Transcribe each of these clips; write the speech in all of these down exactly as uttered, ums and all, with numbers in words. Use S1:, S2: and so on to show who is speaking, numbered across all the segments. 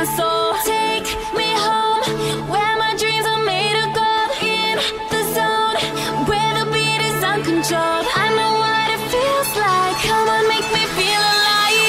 S1: my soul. Take me home, where my dreams are made of gold. In the zone, where the beat is uncontrolled. I know what it feels like. Come on, make me feel alive.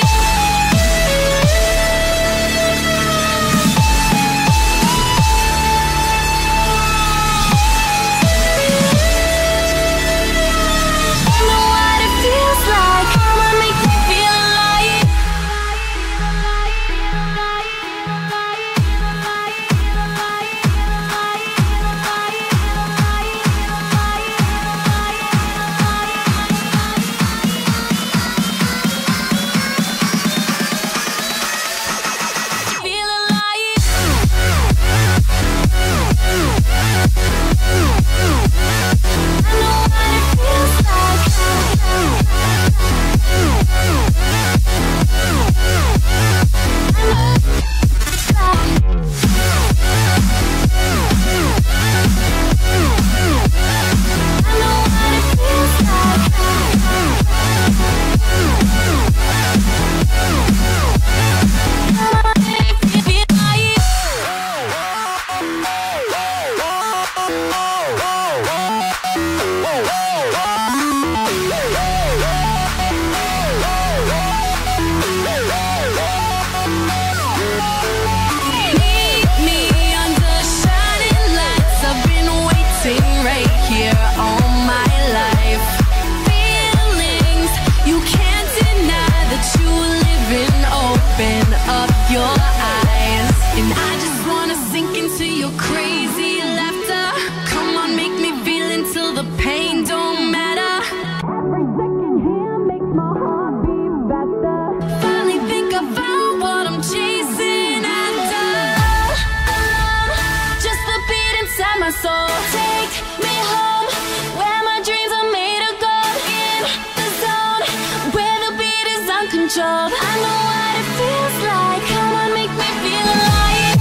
S1: My soul, take me home, where my dreams are made of gold. In the zone, where the beat is uncontrolled. I know what it feels like. Come on, make me feel alive.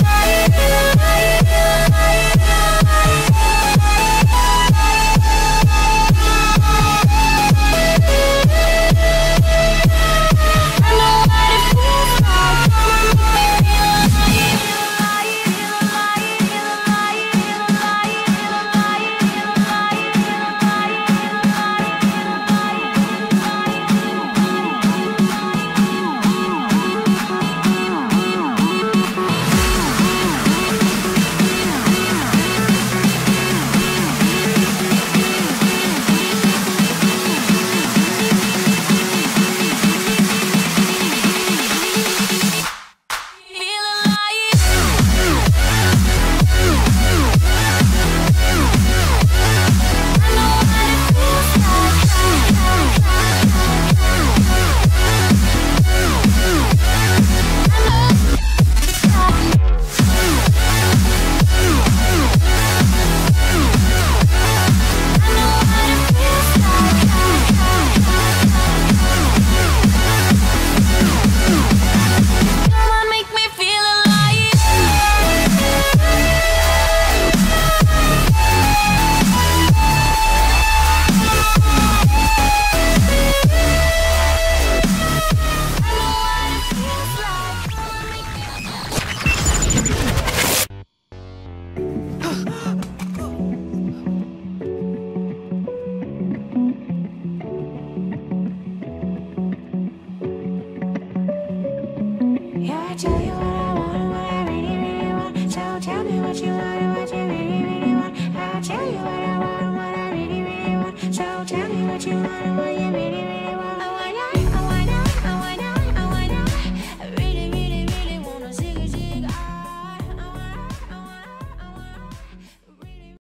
S1: I know what it feels like. Come on, make me feel alive. Yeah,